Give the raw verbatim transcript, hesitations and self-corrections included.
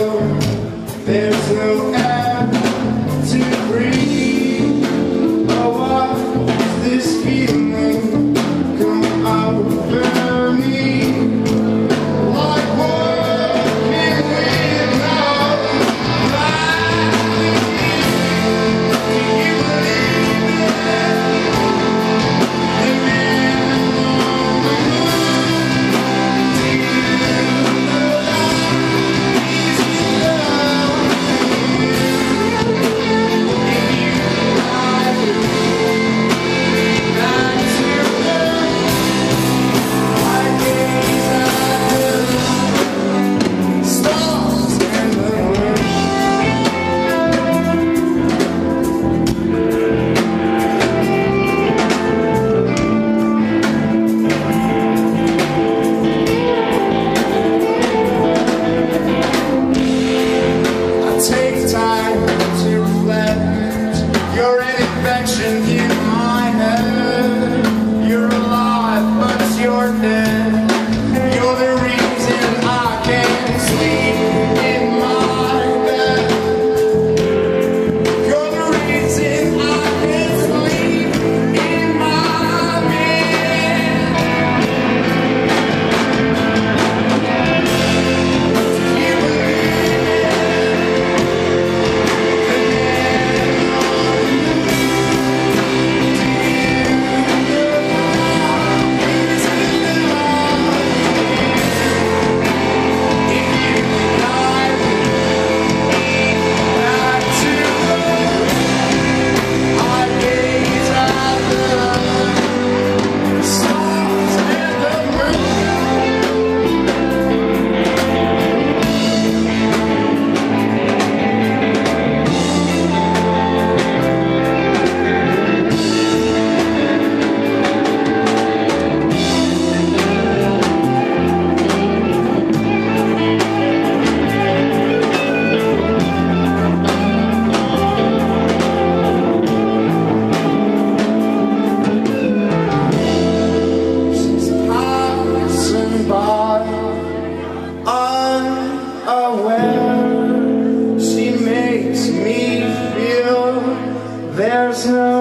there's no air to breathe. Oh, what is this feeling come over me? Like walking without light. Do you believe it? Living on the moon. Do you know that easy love? If you lie back to earth, I gaze at the stars and the moon. I take time to reflect. You're an infection in my head. You're alive, but you're dead. You're the reason I can't sleep in my bed. You're the reason I can't sleep in my bed. Do you believe she's passing by, unaware. She makes me feel there's no